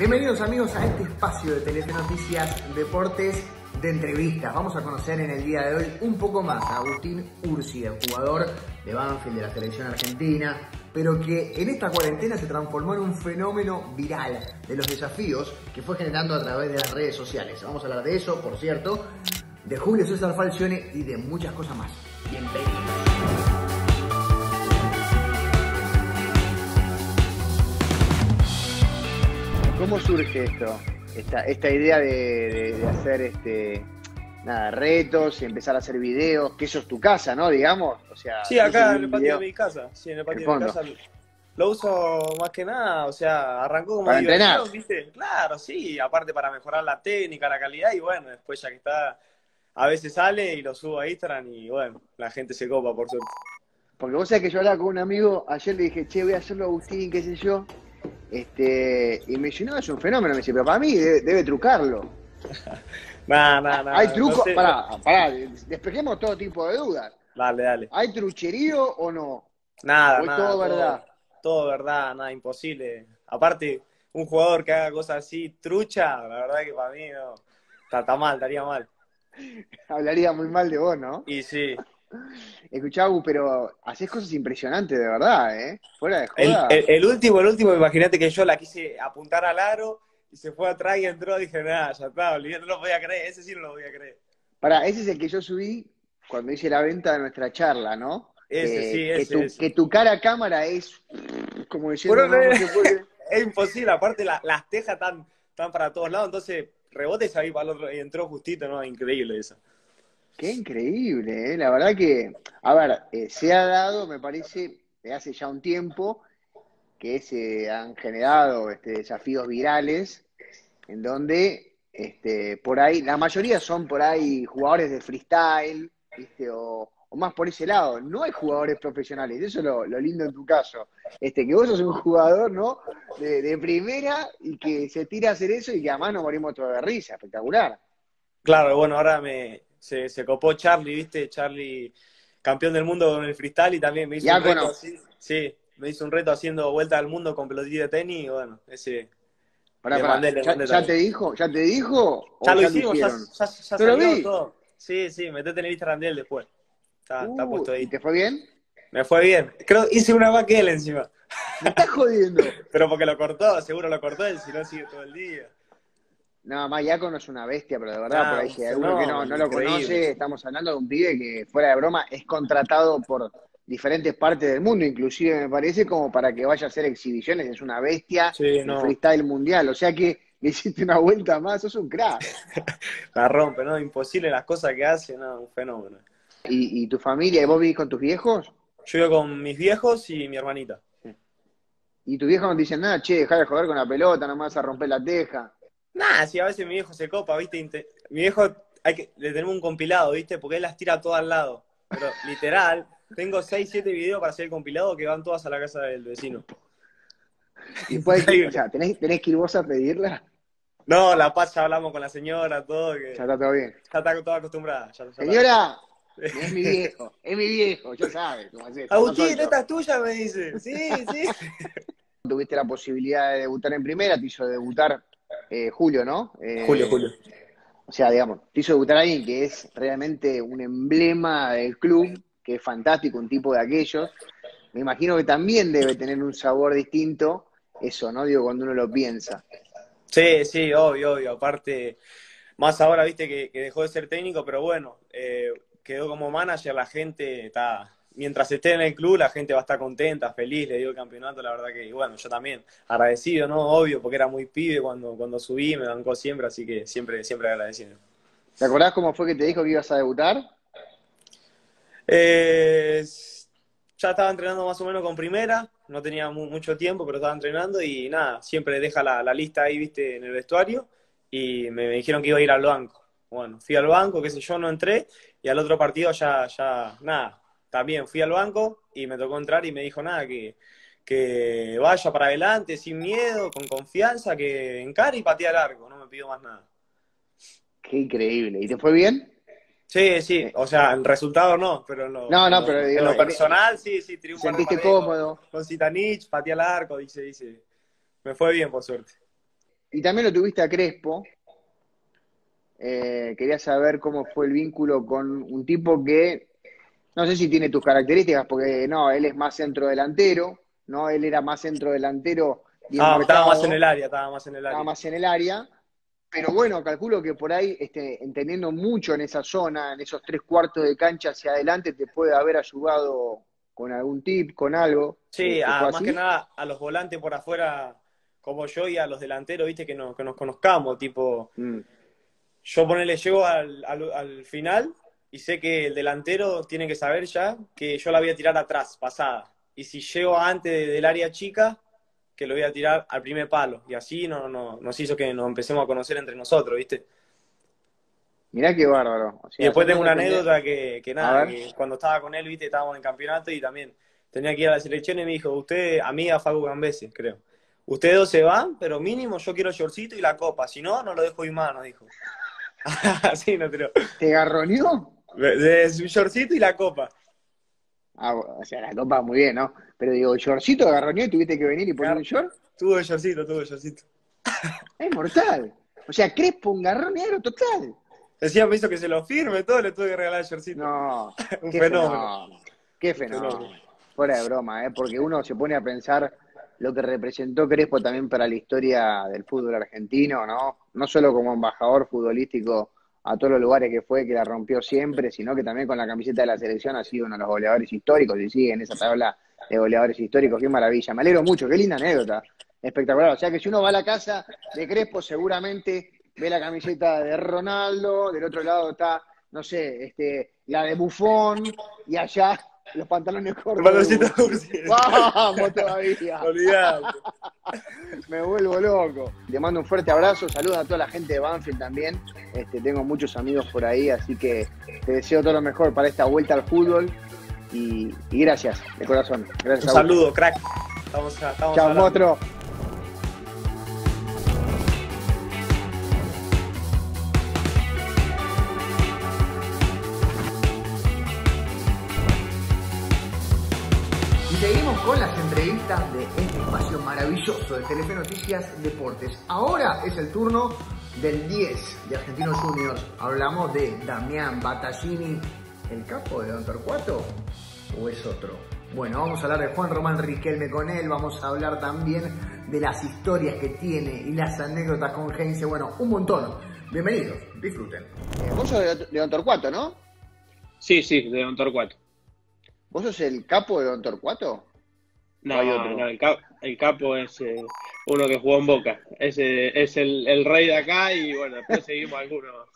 Bienvenidos amigos a este espacio de Telefe Noticias Deportes de entrevistas. Vamos a conocer en el día de hoy un poco más a Agustín Ursi, el jugador de Banfield de la selección argentina, pero que en esta cuarentena se transformó en un fenómeno viral de los desafíos que fue generando a través de las redes sociales. Vamos a hablar de eso, por cierto, de Julio César Falcioni y de muchas cosas más. Bienvenidos. ¿Cómo surge esto? Esta idea de hacer retos y empezar a hacer videos, que eso es tu casa, ¿no? Digamos, o sea, sí, acá en el patio de mi casa. Sí, en el patio de mi casa lo uso más que nada, o sea, arrancó como para entrenar, ¿viste? Claro, sí, aparte para mejorar la técnica, la calidad, y bueno, después ya que está, a veces sale y lo subo a Instagram y bueno, la gente se copa, por suerte. Porque vos sabés que yo hablaba con un amigo, ayer le dije, che, voy a hacerlo Agustín, qué sé yo, y me dice, no, es un fenómeno, me dice, pero para mí debe trucarlo. No. ¿Hay truco? No sé. Pará, despejemos todo tipo de dudas. Dale. ¿Hay trucherío o no? Nada, ¿O es todo verdad? Todo verdad, nada, imposible. Aparte, un jugador que haga cosas así, trucha, la verdad que para mí no, está mal, estaría mal. Hablaría muy mal de vos, ¿no? Y sí. Escuchá, pero haces cosas impresionantes de verdad, ¿eh? Fuera de joda. El último, imagínate que yo la quise apuntar al aro y se fue atrás y entró, dije, nada, ya está, olvidé, no lo podía creer, ese sí no lo podía creer. Pará, ese es el que yo subí cuando hice la venta de nuestra charla, ¿no? Ese. Que tu cara a cámara es como diciendo, no se puede. Es imposible, aparte las tejas están para todos lados, entonces rebotes ahí para el otro y entró justito, ¿no? Increíble eso. Qué increíble, ¿eh? La verdad que, a ver, se ha dado, me parece, de hace ya un tiempo, que se han generado desafíos virales, en donde por ahí, la mayoría son por ahí jugadores de freestyle, ¿viste? O más por ese lado. No hay jugadores profesionales, eso es lo lindo en tu caso. Que vos sos un jugador, ¿no? De primera y que se tira a hacer eso y que además nos morimos todos de risa, espectacular. Claro, bueno, ahora se copó Charlie, ¿viste? Charlie, campeón del mundo con el freestyle y también me hizo un reto así. Sí, me hizo un reto haciendo vuelta al mundo con pelotita de tenis y bueno, ese... Pará, ¿ya te dijo? ¿Ya lo hicimos, ya salió todo. Sí, metete en el Instagram de él después. Está puesto ahí. ¿Y te fue bien? Me fue bien. Creo hice una más que él encima. ¿Me estás jodiendo? Pero porque lo cortó, seguro lo cortó él, si no sigue todo el día. No, Mayaco no es una bestia, pero de verdad, por ahí si hay alguno que no lo conoce, estamos hablando de un pibe que, fuera de broma, es contratado por diferentes partes del mundo, inclusive me parece como para que vaya a hacer exhibiciones, es una bestia, freestyle mundial, o sea que le hiciste una vuelta más, sos un crack. La rompe, ¿no? Imposible las cosas que hace, ¿no? Un fenómeno. ¿Y tu familia? ¿Vos vivís con tus viejos? Yo vivo con mis viejos y mi hermanita. ¿Y tu viejo no te dicen nada? Che, dejá de joder con la pelota, nomás a romper la teja. Nah, sí, a veces mi viejo se copa, ¿viste? Mi viejo, le tenemos un compilado, ¿viste? Porque él las tira todas al lado. Pero literal, tengo 6, 7 videos para hacer el compilado que van todas a la casa del vecino. ¿Y o sea, ¿tenés que ir vos a pedirla? No, La Paz ya hablamos con la señora, todo. Que ya está todo bien. Ya está toda acostumbrada. Ya Señora, es mi viejo, ya sabes cómo es esto. Agustín, esta es tuya, me dice. Sí. Tuviste la posibilidad de debutar en primera, te hizo debutar Julio, ¿no? Julio. O sea, digamos, te hizo debutar alguien que es realmente un emblema del club, que es fantástico, un tipo de aquellos. Me imagino que también debe tener un sabor distinto eso, ¿no? Digo, cuando uno lo piensa. Sí, obvio. Aparte, más ahora, viste, que dejó de ser técnico, pero bueno, quedó como manager, la gente está... Mientras esté en el club, la gente va a estar contenta, feliz, le dio el campeonato, la verdad que, bueno, yo también, agradecido, ¿no? Obvio, porque era muy pibe cuando subí, me bancó siempre, así que siempre agradecido. ¿Te acordás cómo fue que te dijo que ibas a debutar? Ya estaba entrenando más o menos con primera, no tenía mucho tiempo, pero estaba entrenando y nada, siempre deja la lista ahí, viste, en el vestuario, y me dijeron que iba a ir al banco. Bueno, fui al banco, qué sé yo, no entré, y al otro partido ya nada. También fui al banco y me tocó entrar y me dijo nada, que vaya para adelante sin miedo, con confianza, que encare y patee al arco, no me pido más nada. Qué increíble. ¿Y te fue bien? Sí, o sea, el resultado no, pero pero digo, en lo personal sí, triunfo. ¿Sentiste cómodo? Con Zitanich, pateé al arco, dice. Me fue bien, por suerte. y también lo tuviste a Crespo. Quería saber cómo fue el vínculo con un tipo que, no sé si tiene tus características, porque no, él es más centro delantero, ¿no? Él era más centro delantero bien Estaba más en marcado, el área, estaba más en el estaba área. más en el área, pero bueno, calculo que por ahí, entendiendo mucho en esa zona, en esos tres cuartos de cancha hacia adelante, te puede haber ayudado con algún tip, con algo. Sí, ¿Fue más que así? nada a los volantes por afuera como yo y a los delanteros, viste, que nos conozcamos, tipo, Mm. yo ponele, llego al final y sé que el delantero tiene que saber ya que yo la voy a tirar atrás, pasada. Y si llego antes del área chica, que lo voy a tirar al primer palo. Y así nos hizo que nos empecemos a conocer entre nosotros, ¿viste? Mirá qué bárbaro. O Y sea, después son tengo una cosas que me... anécdota que A nada, ver. que cuando estaba con él, ¿viste? Estábamos en campeonato y también tenía que ir a la selección y me dijo, usted, amiga Facu Gambesi, creo. Ustedes dos se van, pero mínimo yo quiero el shortcito y la copa. Si no, no lo dejo ir más, nos dijo. Así no creo. ¿Te garroneó? De su shortcito y la copa. Ah, o sea, la copa muy bien, ¿no? Pero digo, ¿shortcito garroneó y tuviste que venir y poner un short? Tuvo el shortcito, tuvo el shortcito. Es mortal. O sea, Crespo, un garronero total. Decía, me hizo que se lo firme, todo le tuve que regalar el shortcito. No, Un qué fenómeno, fenómeno. Qué un fenómeno. fenómeno. Fuera de broma, ¿eh? Porque uno se pone a pensar lo que representó Crespo también para la historia del fútbol argentino, ¿no? No solo como embajador futbolístico a todos los lugares que fue, que la rompió siempre, sino que también con la camiseta de la selección ha sido uno de los goleadores históricos y sigue en esa tabla de goleadores históricos. Qué maravilla. Me alegro mucho, qué linda anécdota. Espectacular. O sea que si uno va a la casa de Crespo, seguramente ve la camiseta de Ronaldo, del otro lado está, no sé, la de Buffon, y allá los pantalones El cortos de baloncito Ursi. Ursi. ¡Vamos todavía! Olvidate. Me vuelvo loco. Te mando un fuerte abrazo, saludos a toda la gente de Banfield también. Tengo muchos amigos por ahí, así que te deseo todo lo mejor para esta vuelta al fútbol y gracias, de corazón. Gracias Un a vos. saludo, crack. Estamos Chao, hablando. monstruo. Y seguimos con las entrevistas de este espacio maravilloso de Telefe Noticias Deportes. Ahora es el turno del 10 de Argentinos Juniors. Hablamos de Damián Battaglini, el capo de Don Torcuato, ¿o es otro? Bueno, vamos a hablar de Juan Román Riquelme con él, vamos a hablar también de las historias que tiene y las anécdotas con Heinze, bueno, un montón. Bienvenidos, disfruten. Vos sos de Don Torcuato, ¿no? Sí, sí, de Don Torcuato. ¿Vos sos el capo de Don Torcuato? ¿O No, hay otro? no, el capo es uno que jugó en Boca. Es el rey de acá y bueno, después seguimos algunos.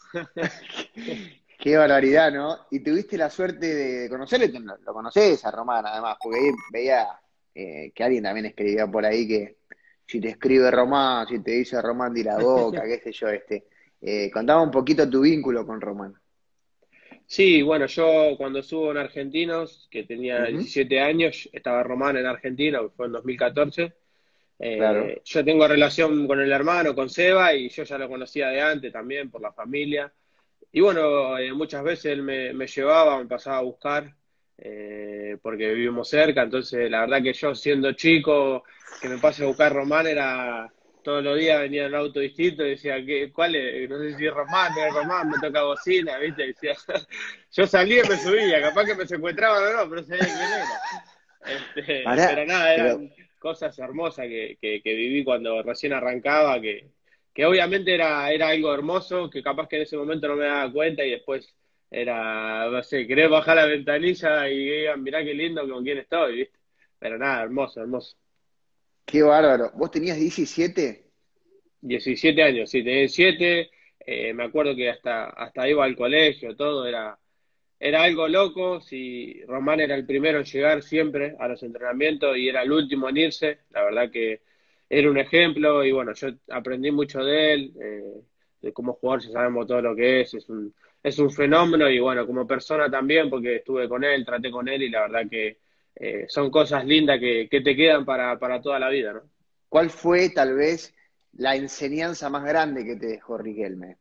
Qué barbaridad, ¿no? Y tuviste la suerte de conocerle, lo conocés a Román además, porque ahí veía que alguien también escribía por ahí que si te escribe Román, si te dice Román de la Boca, qué sé yo, contaba un poquito tu vínculo con Román. Sí, bueno, yo cuando estuve en Argentinos, que tenía Ujú, 17 años, estaba Román en Argentina, que fue en 2014. claro. Yo tengo relación con el hermano, con Seba, y yo ya lo conocía de antes también por la familia. Y bueno, muchas veces él me llevaba, me pasaba a buscar, porque vivimos cerca, entonces la verdad que yo siendo chico, que me pase a buscar Román era, todos los días venía en un auto distinto y decía, ¿cuál es? No sé si es Román, no es Román, me toca bocina, ¿viste? Decía, yo salía y me subía, capaz que me secuestraban o no, pero sabía quién era. Pará, Pero nada, pero eran cosas hermosas que viví cuando recién arrancaba, que obviamente era algo hermoso, que capaz que en ese momento no me daba cuenta y después era, no sé, querer bajar la ventanilla y digan, mirá qué lindo con quién estoy, ¿viste? Pero nada, hermoso, hermoso. qué bárbaro. ¿Vos tenías 17? 17 años, sí, tenía 17, me acuerdo que hasta iba al colegio, todo, era algo loco, si Román era el primero en llegar siempre a los entrenamientos y era el último en irse, la verdad que era un ejemplo y bueno, yo aprendí mucho de él, de como jugador ya sabemos todo lo que es un fenómeno y bueno, como persona también, porque estuve con él, traté con él y la verdad que son cosas lindas que te quedan para toda la vida, ¿no? ¿Cuál fue tal vez la enseñanza más grande que te dejó Riquelme?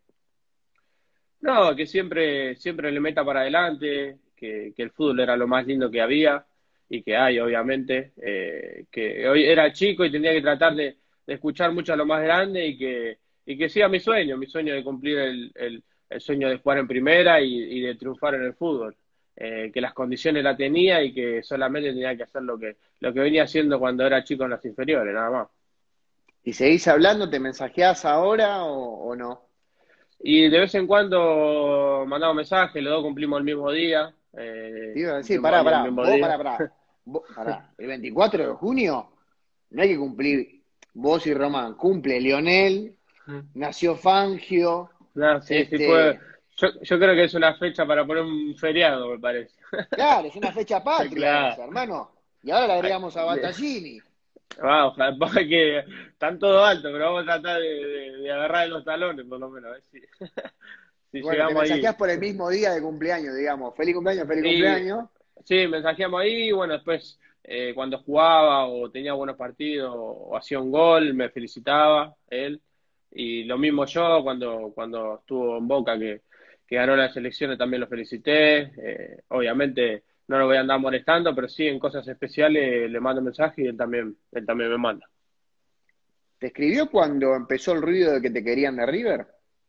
No, que siempre le meta para adelante, que el fútbol era lo más lindo que había y que hay, obviamente, que hoy era chico y tenía que tratar de escuchar mucho a lo más grande y que siga mi sueño de cumplir el sueño de jugar en primera y de triunfar en el fútbol. Que las condiciones la tenía y que solamente tenía que hacer lo que venía haciendo cuando era chico en las inferiores, nada más. ¿Y seguís hablando? ¿Te mensajeás ahora o no? Y de vez en cuando mandamos mensajes, los dos cumplimos el mismo día. Te iba a decir, Cumplimos años el mismo día. Pará. El 24 de junio no hay que cumplir vos y Román. Cumple Lionel, nació Fangio. No, sí, sí fue. Yo creo que es una fecha para poner un feriado, me parece. Claro, es una fecha patria Claro. esa, hermano. Y ahora le agregamos a Battaglini. Vamos, que están todos altos, pero vamos a tratar de agarrar de los talones, por lo menos. A ver si Bueno, te llegamos ahí. mensajeás por el mismo día de cumpleaños, digamos. Feliz cumpleaños, feliz Sí, cumpleaños. sí, mensajeamos ahí, y bueno, después cuando jugaba o tenía buenos partidos o hacía un gol, me felicitaba él. Y lo mismo yo cuando estuvo en Boca, que ganó las elecciones, también lo felicité. Obviamente no lo voy a andar molestando, pero sí en cosas especiales le mando mensaje y él también me manda. ¿Te escribió cuando empezó el ruido de que te querían de River?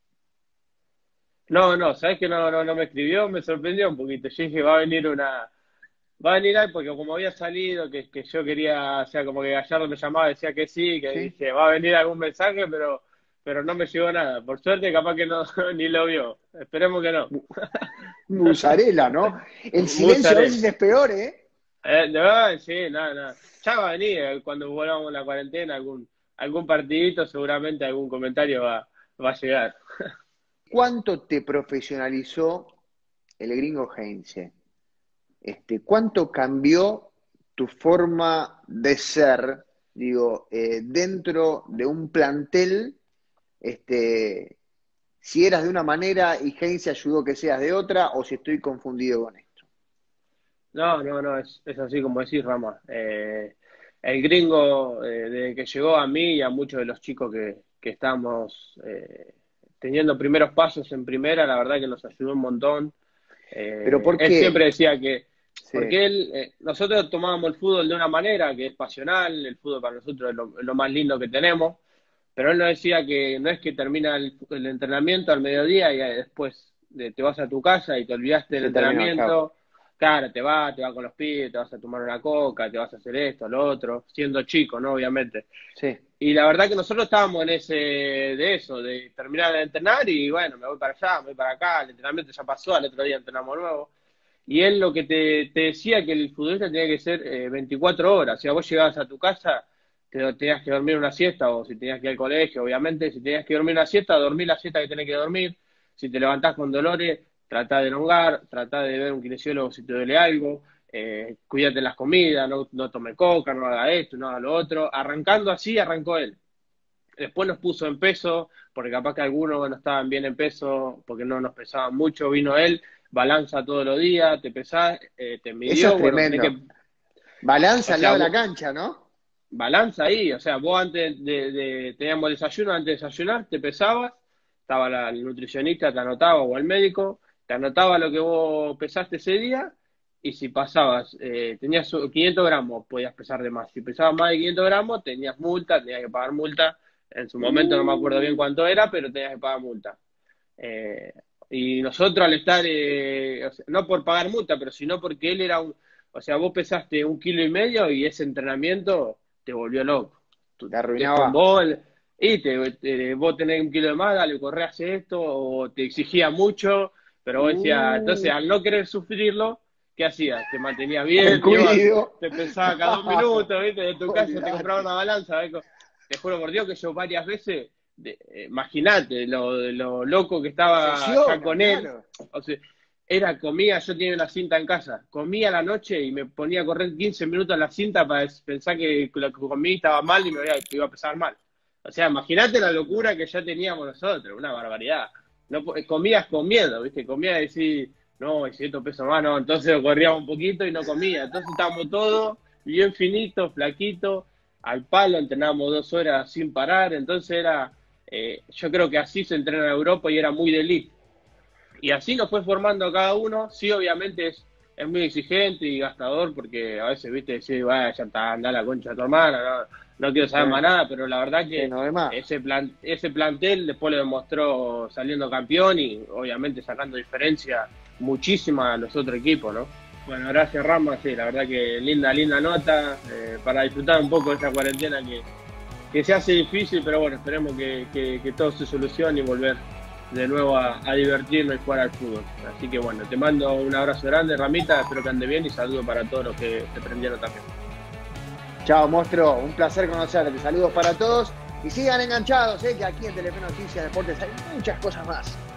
No, sabes que no me escribió, me sorprendió un poquito. Yo dije, va a venir ahí porque como había salido, que yo quería, o sea, como que Gallardo me llamaba, decía que sí, que Sí. dije, va a venir algún mensaje, pero no me llegó nada. Por suerte, capaz que no ni lo vio. Esperemos que no. Musarela, ¿no? El silencio a Mozzarella. veces es peor, ¿eh? De verdad, sí, nada. Ya va a venir cuando volvamos a la cuarentena, algún partidito, seguramente algún comentario va a llegar. ¿Cuánto te profesionalizó el gringo Heinze? ¿Cuánto cambió tu forma de ser, digo, dentro de un plantel, si eras de una manera y Heinze ayudó que seas de otra, o si estoy confundido con esto? No, es así como decís, Rama. El gringo, desde que llegó a mí y a muchos de los chicos que estamos teniendo primeros pasos en primera, la verdad que nos ayudó un montón. ¿Pero por Él qué? siempre decía que, Sí. porque nosotros tomábamos el fútbol de una manera que es pasional, el fútbol para nosotros es lo más lindo que tenemos, pero él nos decía que no es que termina el entrenamiento al mediodía y después te vas a tu casa y te olvidaste del Se terminó, entrenamiento. Claro, te vas con los pibes, te vas a tomar una coca, te vas a hacer esto, lo otro, siendo chico, ¿no? Obviamente. Sí. Y la verdad que nosotros estábamos en de terminar de entrenar y bueno, me voy para allá, me voy para acá, el entrenamiento ya pasó, al otro día entrenamos nuevo. Y él lo que te decía que el futbolista tenía que ser 24 horas. Si a vos llegabas a tu casa, tenías que dormir una siesta, o si tenías que ir al colegio, obviamente, si tenías que dormir una siesta, dormir la siesta que tenés que dormir. Si te levantás con dolores, tratá de elongar, tratá de ver un kinesiólogo si te duele algo, cuídate en las comidas, no tome coca, no haga esto, no haga lo otro. Arrancando así, arrancó él. Después nos puso en peso, porque capaz que algunos no estaban bien en peso, porque no nos pesaban mucho, vino él, balanza todos los días, te pesás, te midió. Eso es bueno, tremendo. Balanza al lado de la vos, cancha, ¿no? balanza ahí, o sea, vos antes teníamos desayuno, antes de desayunar, te pesabas, estaba el nutricionista, te anotaba, o el médico, te anotaba lo que vos pesaste ese día, y si pasabas, tenías 500 gramos, podías pesar de más. Si pesabas más de 500 gramos, tenías multa, tenías que pagar multa. En su momento no me acuerdo bien cuánto era, pero tenías que pagar multa. Y nosotros al estar, o sea, no por pagar multa, pero sino porque él era o sea, vos pesaste 1,5 kilos y ese entrenamiento te volvió loco. Te arruinaba. Vos tenés 1 kilo de más, dale, corre, hace esto, o te exigía mucho, pero vos decías, entonces al no querer sufrirlo, ¿qué hacías? Te mantenías bien, te pensaba cada 2 minutos, ¿viste? De tu casa te compraba una balanza, ¿ves? Te juro por Dios que yo varias veces, imagínate lo loco que estaba ya con él. Claro. O sea, comía, yo tenía una cinta en casa, comía a la noche y me ponía a correr 15 minutos en la cinta para pensar que lo que comí estaba mal y me iba a pesar mal. O sea, imagínate la locura que ya teníamos nosotros, una barbaridad. No, comías comiendo, ¿viste? Comías y decís, no, y si esto pesa más, no, entonces corríamos un poquito y no comía. Entonces estábamos todos bien finitos, flaquitos, al palo, entrenábamos 2 horas sin parar. Entonces yo creo que así se entrena en Europa y era muy de elite. Y así nos fue formando a cada uno. Sí, obviamente es muy exigente y gastador, porque a veces, viste, decís, vaya, ya está, anda la concha de tu hermana, no quiero saber Sí. más nada, pero la verdad que Sí, no ve más. ese plantel después lo demostró saliendo campeón y obviamente sacando diferencia muchísima a los otros equipos, ¿no? Bueno, gracias Rama, sí, la verdad que linda nota para disfrutar un poco de esta cuarentena que se hace difícil, pero bueno, esperemos que todo se solucione y volver de nuevo a divertirnos y jugar al fútbol. Así que bueno, te mando un abrazo grande, Ramita, espero que ande bien y saludo para todos los que se prendieron también. Chao, monstruo. Un placer conocerte. Saludos para todos. Y sigan enganchados, que aquí en Telefe Noticias Deportes hay muchas cosas más.